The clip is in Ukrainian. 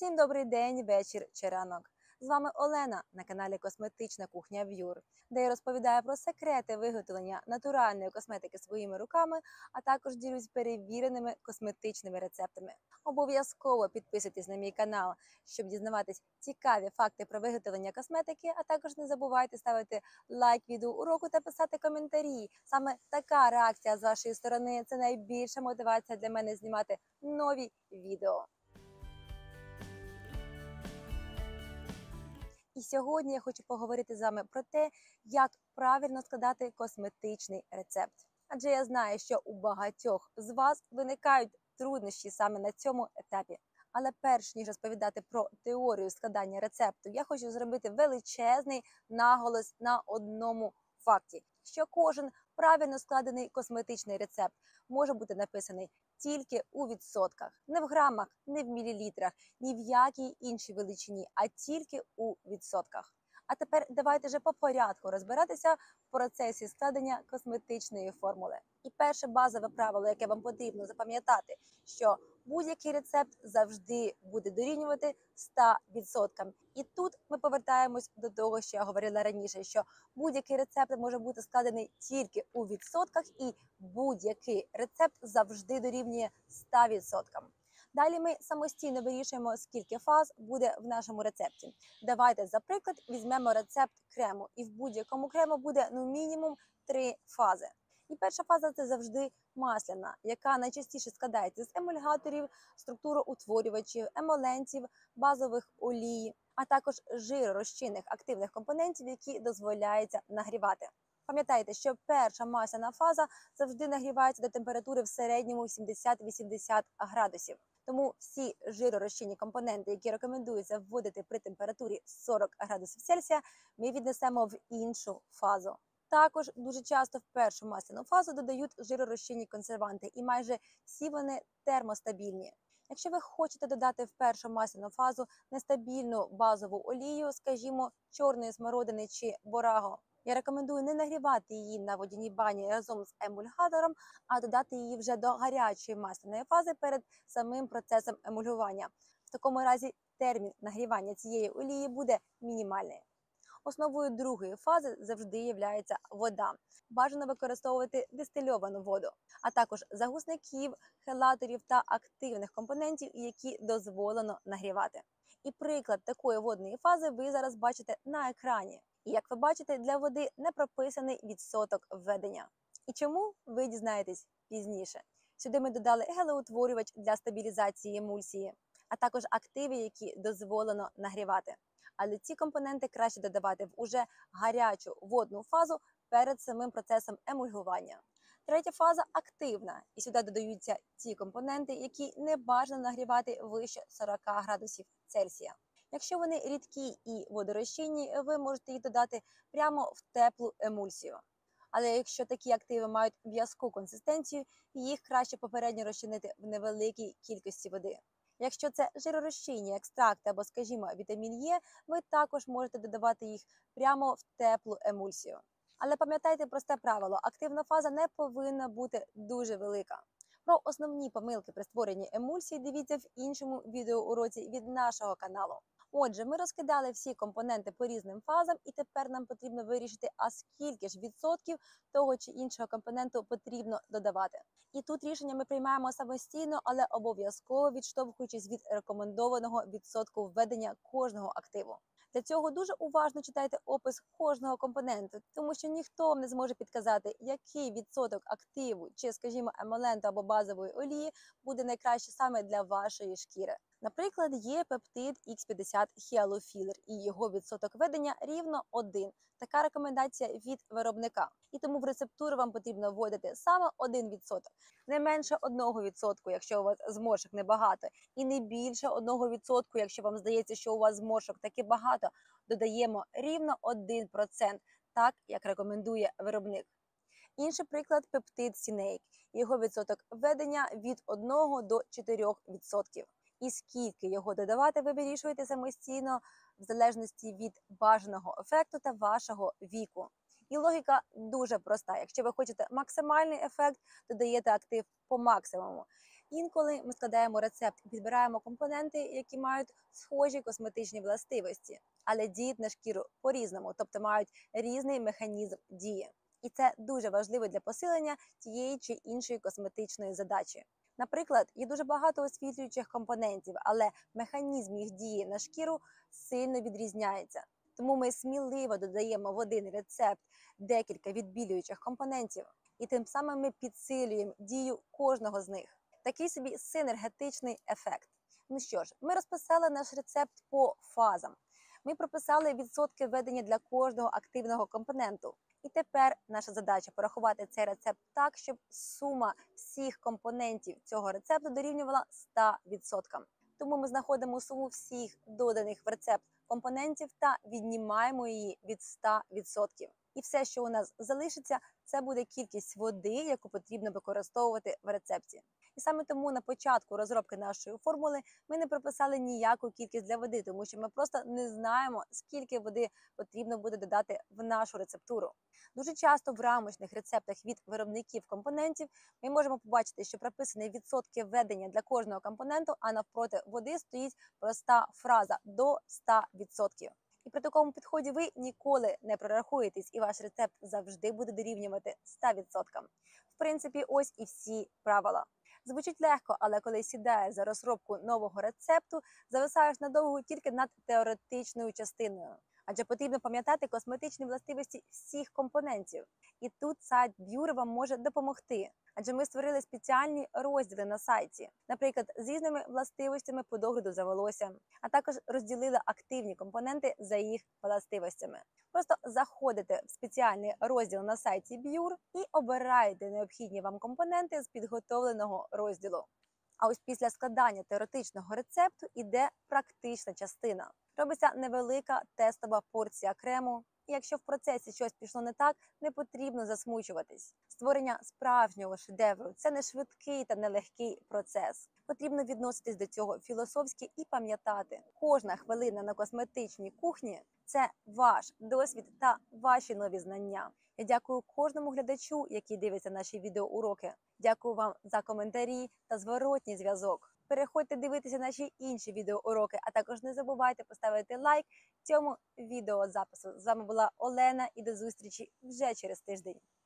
Всім добрий день, вечір чи ранок. З вами Олена на каналі Косметична кухня В'юр, де я розповідаю про секрети виготовлення натуральної косметики своїми руками, а також ділюсь перевіреними косметичними рецептами. Обов'язково підписуйтесь на мій канал, щоб дізнаватись цікаві факти про виготовлення косметики, а також не забувайте ставити лайк відео уроку та писати коментарі. Саме така реакція з вашої сторони – це найбільша мотивація для мене знімати нові відео. І сьогодні я хочу поговорити з вами про те, як правильно складати косметичний рецепт. Адже я знаю, що у багатьох з вас виникають труднощі саме на цьому етапі. Але перш ніж розповідати про теорію складання рецепту, я хочу зробити величезний наголос на одному факті, що кожен правильно складений косметичний рецепт може бути написаний тільки у відсотках, не в грамах, не в мілілітрах, ні в якій іншій величині, а тільки у відсотках. А тепер давайте вже по порядку розбиратися в процесі складення косметичної формули. І перше базове правило, яке вам потрібно запам'ятати, що будь-який рецепт завжди буде дорівнювати 100%. І тут ми повертаємось до того, що я говорила раніше, що будь-який рецепт може бути складений тільки у відсотках, і будь-який рецепт завжди дорівнює 100%. Далі ми самостійно вирішуємо, скільки фаз буде в нашому рецепті. Давайте, за приклад, візьмемо рецепт крему. І в будь-якому крему буде мінімум 3 фази. І перша фаза – це завжди масляна, яка найчастіше складається з емульгаторів, структуроутворювачів, емолентів, базових олій, а також жиророзчинних активних компонентів, які дозволяється нагрівати. Пам'ятайте, що перша масляна фаза завжди нагрівається до температури в середньому 70-80 градусів. Тому всі жиророзчинні компоненти, які рекомендується вводити при температурі 40 градусів Цельсія, ми віднесемо в іншу фазу. Також дуже часто в першу масляну фазу додають жиророзчинні консерванти, і майже всі вони термостабільні. Якщо ви хочете додати в першу масляну фазу нестабільну базову олію, скажімо, чорної смородини чи бораго, я рекомендую не нагрівати її на водяній бані разом з емульгатором, а додати її вже до гарячої масляної фази перед самим процесом емульгування. В такому разі термін нагрівання цієї олії буде мінімальний. Основою другої фази завжди є вода. Бажано використовувати дистильовану воду, а також загусників, хелаторів та активних компонентів, які дозволено нагрівати. І приклад такої водної фази ви зараз бачите на екрані. І як ви бачите, для води не прописаний відсоток введення. І чому, ви дізнаєтесь пізніше. Сюди ми додали гелеутворювач для стабілізації емульсії, а також активи, які дозволено нагрівати. Але ці компоненти краще додавати в уже гарячу водну фазу перед самим процесом емульгування. Третя фаза – активна, і сюди додаються ті компоненти, які не бажано нагрівати вище 40 градусів Цельсія. Якщо вони рідкі і водорозчинні, ви можете їх додати прямо в теплу емульсію. Але якщо такі активи мають в'язку консистенцію, їх краще попередньо розчинити в невеликій кількості води. Якщо це жиророзчинні екстракти або, скажімо, вітамін Е, ви також можете додавати їх прямо в теплу емульсію. Але пам'ятайте просте правило – активна фаза не повинна бути дуже велика. Про основні помилки при створенні емульсії дивіться в іншому відеоуроці від нашого каналу. Отже, ми розкидали всі компоненти по різним фазам, і тепер нам потрібно вирішити, а скільки ж відсотків того чи іншого компоненту потрібно додавати. І тут рішення ми приймаємо самостійно, але обов'язково відштовхуючись від рекомендованого відсотку введення кожного активу. Для цього дуже уважно читайте опис кожного компоненту, тому що ніхто вам не зможе підказати, який відсоток активу чи, скажімо, емоленту або базової олії буде найкраще саме для вашої шкіри. Наприклад, є пептид X50 Hyalofiller, і його відсоток введення рівно 1. Така рекомендація від виробника. І тому в рецептуру вам потрібно вводити саме 1%. Не менше 1%, якщо у вас зморшок небагато, і не більше 1%, якщо вам здається, що у вас зморшок таки багато, додаємо рівно 1%, так як рекомендує виробник. Інший приклад – пептид Sinaik. Його відсоток введення від 1 до 4%. І скільки його додавати, ви вирішуєте самостійно в залежності від бажаного ефекту та вашого віку. І логіка дуже проста. Якщо ви хочете максимальний ефект, додаєте актив по максимуму. Інколи ми складаємо рецепт і підбираємо компоненти, які мають схожі косметичні властивості, але діють на шкіру по-різному, тобто мають різний механізм дії. І це дуже важливо для посилення тієї чи іншої косметичної задачі. Наприклад, є дуже багато освітлюючих компонентів, але механізм їх дії на шкіру сильно відрізняється. Тому ми сміливо додаємо в один рецепт декілька відбілюючих компонентів, і тим самим ми підсилюємо дію кожного з них. Такий собі синергетичний ефект. Ну що ж, ми розписали наш рецепт по фазам. Ми прописали відсотки введення для кожного активного компоненту. І тепер наша задача порахувати цей рецепт так, щоб сума всіх компонентів цього рецепту дорівнювала 100%. Тому ми знаходимо суму всіх доданих в рецепт компонентів та віднімаємо її від 100%. І все, що у нас залишиться, це буде кількість води, яку потрібно використовувати в рецепті. І саме тому на початку розробки нашої формули ми не прописали ніяку кількість для води, тому що ми просто не знаємо, скільки води потрібно буде додати в нашу рецептуру. Дуже часто в рамочних рецептах від виробників компонентів ми можемо побачити, що прописані відсотки введення для кожного компоненту, а навпроти води стоїть проста фраза «до 100%». І при такому підході ви ніколи не прорахуєтесь, і ваш рецепт завжди буде дорівнювати 100%. В принципі, ось і всі правила. Звучить легко, але коли сідаєш за розробку нового рецепту, зависаєш надовго тільки над теоретичною частиною. Адже потрібно пам'ятати косметичні властивості всіх компонентів. І тут сайт Bure вам може допомогти. Адже ми створили спеціальні розділи на сайті, наприклад, з різними властивостями по догляду за волоссям, а також розділили активні компоненти за їх властивостями. Просто заходите в спеціальний розділ на сайті Bure і обираєте необхідні вам компоненти з підготовленого розділу. А ось після складання теоретичного рецепту іде практична частина. Робиться невелика тестова порція крему. І якщо в процесі щось пішло не так, не потрібно засмучуватись. Створення справжнього шедевру – це не швидкий та нелегкий процес. Потрібно відноситись до цього філософськи і пам'ятати, кожна хвилина на косметичній кухні – це ваш досвід та ваші нові знання. Я дякую кожному глядачу, який дивиться наші відеоуроки. Дякую вам за коментарі та зворотній зв'язок. Переходьте дивитися наші інші відеоуроки, а також не забувайте поставити лайк цьому відеозапису. З вами була Олена і до зустрічі вже через тиждень.